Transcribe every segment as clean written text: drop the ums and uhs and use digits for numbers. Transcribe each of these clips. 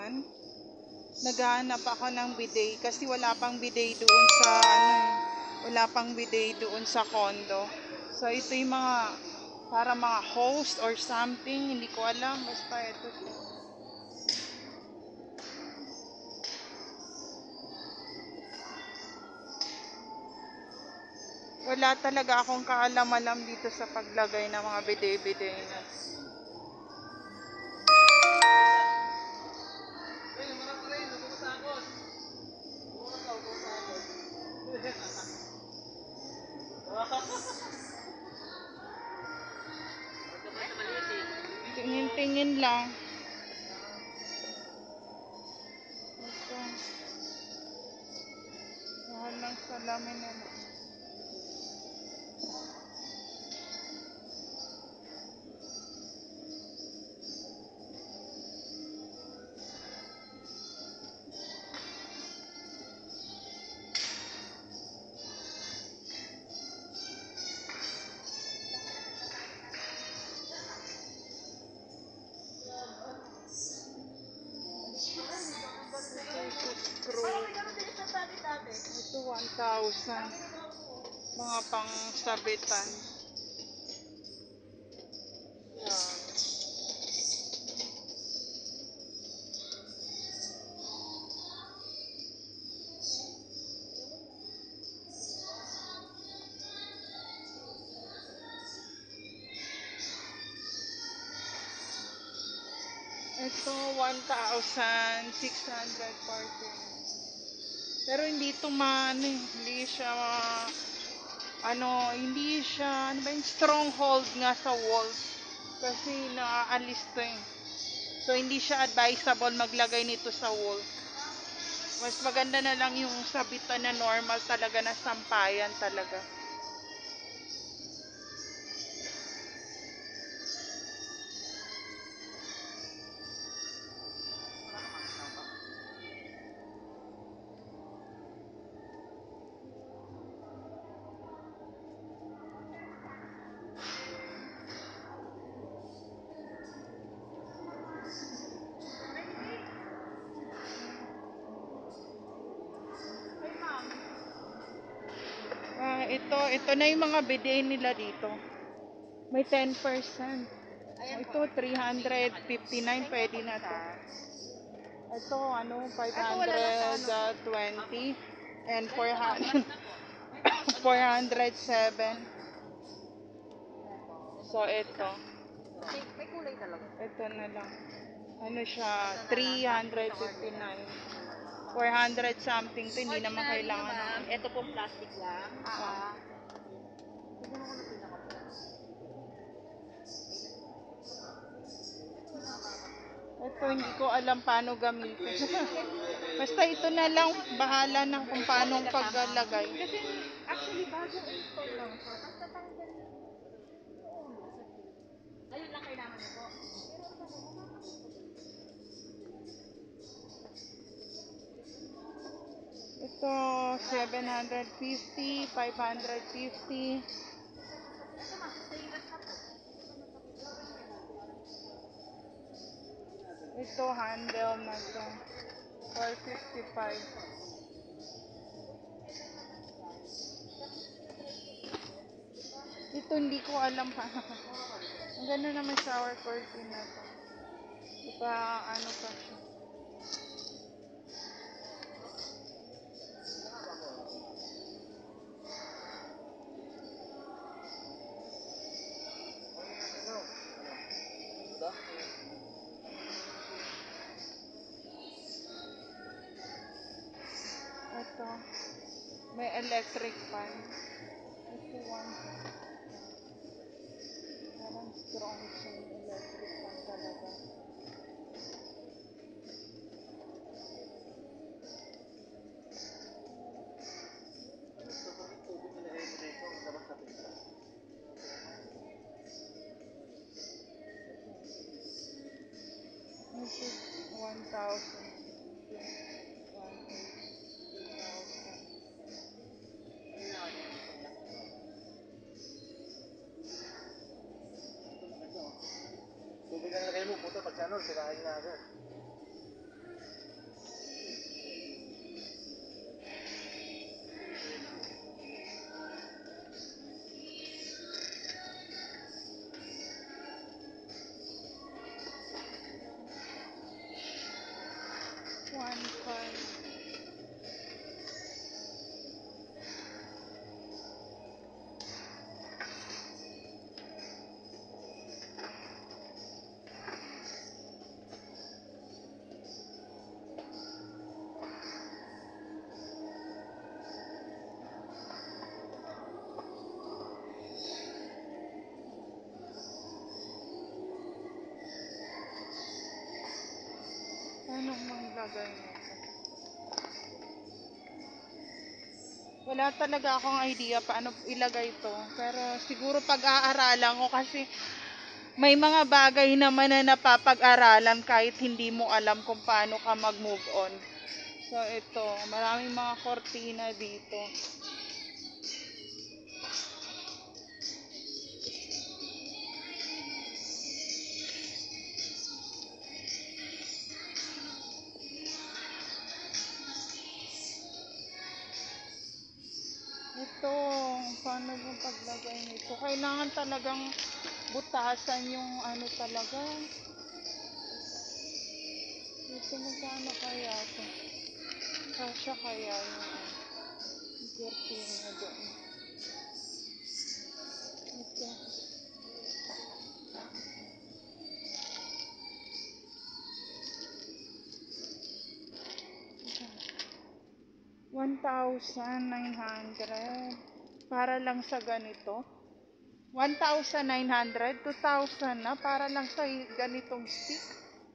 Naghahanap ako ng bidet kasi wala pang bidet doon sa wala pang bidet doon sa condo. So ito yung mga para mga host or something, hindi ko alam, basta ito siya. Wala talaga akong kaalam-alam dito sa paglagay ng mga bidet-bidet. Tingin-tingin lang. Ito. Mahal lang salamin nila. Ito 1,000. Mga pang sabitan. Ito 1,640. Pero hindi ito hindi siya ano ba yung stronghold nga sa walls kasi naaalis to eh. So hindi siya advisable maglagay nito sa wall. Mas maganda na lang yung sabitan na normal talaga na sampayan talaga. Ito na yung mga bidet nila dito. May 10%. Ito 359 pwede na to. Ito 520 and 400 407. So ito. May kulay talaga. Ito na lang. Ano siya? 359. 400 something to, hindi naman kailangan. Ito pong plastic lang. Ito hindi ko alam paano gamitin. Basta ito na lang, bahala na kung paano paglalagay. Kasi actually bagong install lang siya. Tapos tatanggal na. Ayun lang kailangan mo po. Ito 750, 550. Ito handle na to. 455. Ito hindi ko alam pa. Ang ganda naman shower curtain na to. Ipa ano pa siya. Ito. May electric fan. Ito one. Parang strong siya yung electric fan talaga. This is 1,000. Tubig ang lagay mo, puta pag sa ano, sirahin na agad. Anong maglagay nito? Wala talaga akong idea paano ilagay to. Pero siguro pag-aaralan ko kasi may mga bagay naman na napapag-aralan kahit hindi mo alam kung paano ka mag-move on. So ito, maraming mga kortina dito. Ito, paano yung paglagay nito? Kailangan talagang butasan yung ano talaga. Ito magkano kaya ito? Kasya kaya yung kortina doon. Ito. $1,900 para lang sa ganito. 1,900, 2,000 na para lang sa ganitong stick.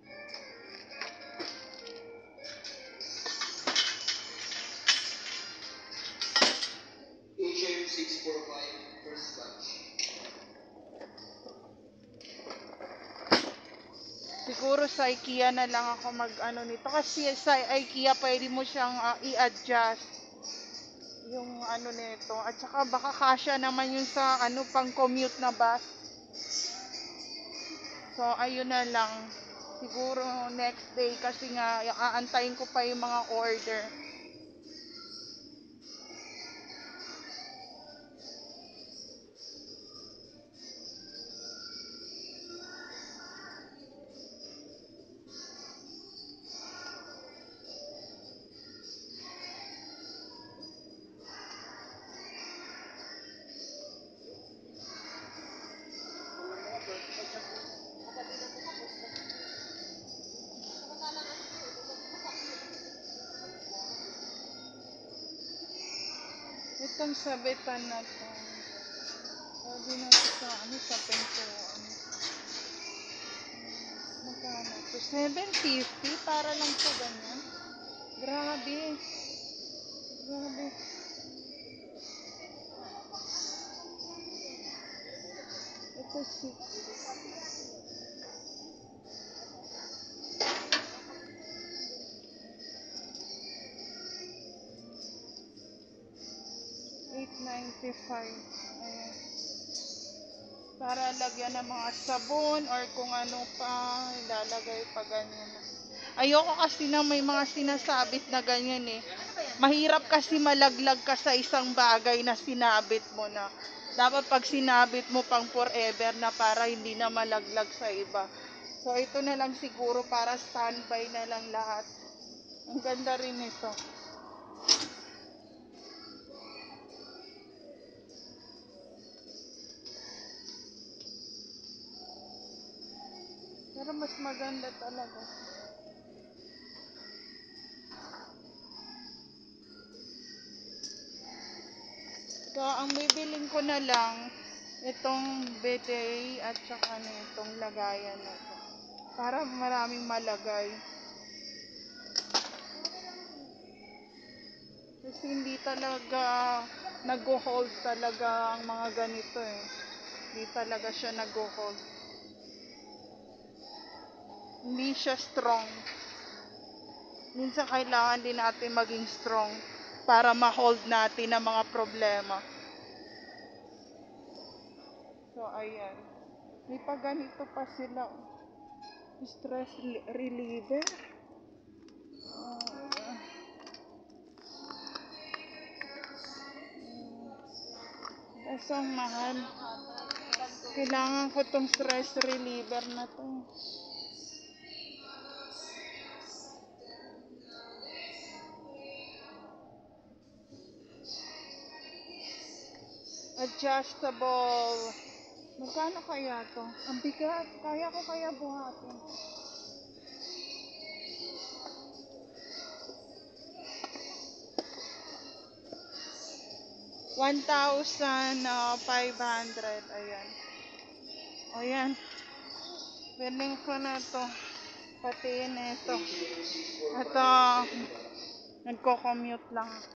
HM645 first batch. Siguro sa IKEA na lang ako mag-ano nito kasi sa IKEA pwede mo siyang i-adjust yung ano nito at saka baka kasya naman yun sa ano pang commute na bus. So ayun na lang. Siguro next day kasi nga aantayin ko pa yung mga order. Itong sabitan na to. Sabi na to sa ano sa pintuan. Magkano to? 750 para lang sa ganyan. Grabe. Grabe. Ito 895. Ayan. Para lagyan ng mga sabon or kung ano pa, ilalagay pa ganyan. Ayoko kasi na may mga sinasabit na ganyan eh. Mahirap kasi malaglag ka sa isang bagay na sinabit mo na. Dapat pag sinabit mo pang forever na para hindi na malaglag sa iba. So ito na lang siguro para standby na lang lahat. Ang ganda rin ito. Pero mas maganda talaga. So, ang bibiling ko na lang, itong bidet at saka itong lagayan na ito. Para maraming malagay. Kasi hindi talaga nag-hold talaga ang mga ganito eh. Hindi talaga siya nag-hold. Hindi siya strong. Minsan kailangan din natin maging strong para ma-hold natin ang mga problema. So, ayan. May pa ganito pa sila. Stress reliever. Ang mahal. Kailangan ko tong stress reliever na to. Adjustable. Magkano kaya to? Ang bigat. Kaya ko kaya buhatin. $1,500. Ayan. Ayan. Biling ko na to. Pati yun ito. Ito, nagko-commute lang.